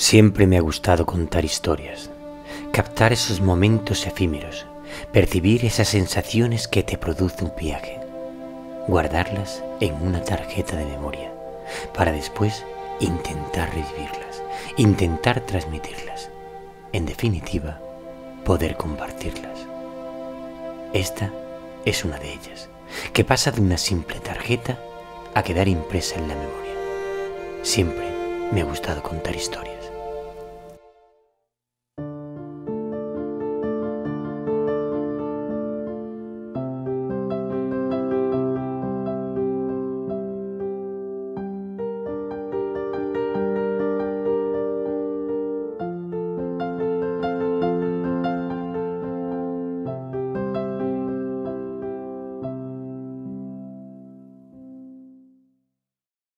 Siempre me ha gustado contar historias, captar esos momentos efímeros, percibir esas sensaciones que te produce un viaje, guardarlas en una tarjeta de memoria, para después intentar revivirlas, intentar transmitirlas, en definitiva, poder compartirlas. Esta es una de ellas, que pasa de una simple tarjeta a quedar impresa en la memoria. Siempre me ha gustado contar historias.